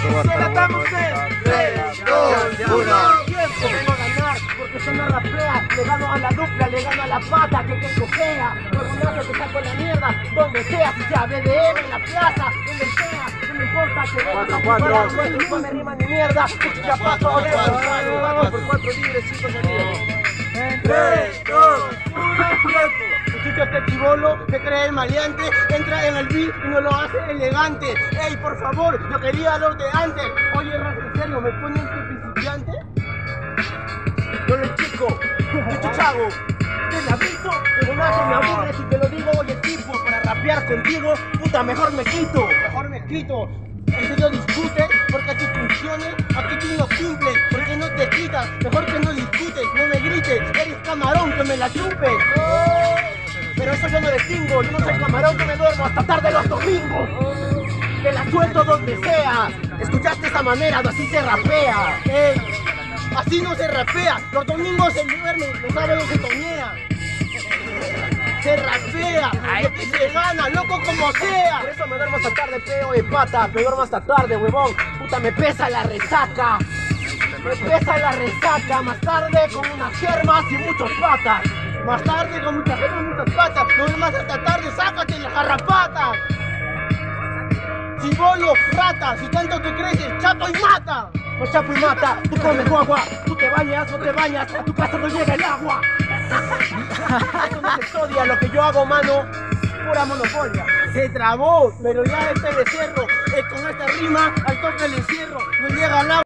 Tratamos en 3, 2, 1. Vengo a ganar porque se me rapea. Le gano a la dupla, le gano a la pata que cojea. Orgulloso que saco la mierda, donde sea, si sea BDM, en la plaza, donde sea. No me importa que venga no me rima ni mierda. Ya paso ahora por 4 libres, 5 salidas. 3, 2, 1, tiempo. Escucha este chibolo, se cree el maleante, entra en el beat y no lo hace elegante. Ey, por favor, yo quería lo de antes. Oye, raza, ¿en serio me ponen que principiante? Yo lo chico, yo chago, te la visto, pero nada me aburre si te lo digo. Oye, tipo, para rapear contigo, puta, mejor me quito. En serio discutes, porque aquí funcione, aquí tú no cumples, porque no te quitas, mejor que no discutes, no me grites, eres camarón que me la chupes. Pero eso yo no distingo, yo no soy camarón que me duermo hasta tarde los domingos. Que la suelto donde sea. ¿Escuchaste esa manera? Así se rapea. Así no se rapea. Los domingos se duerme, los sábados se tonea. Se rapea, lo que se gana, loco como sea. Por eso me duermo hasta tarde, peo de pata. Me duermo hasta tarde, huevón. Puta, me pesa la resaca. Me pesa la resaca. Más tarde con unas germas y muchos patas. Más tarde con muchas germas y muchas patas. No duermas hasta tarde, sácate las garrapatas. Chibolo, rata, si tanto te creces, chapo y mata. No chapo y mata, tú comes guagua. Tú te bañas, no te bañas, a tu casa no llega el agua. Eso no se estudia, lo que yo hago, mano, pura monopolia. Se trabó, pero ya este becerro, con esta rima, al toque le encierro, no llega al agua.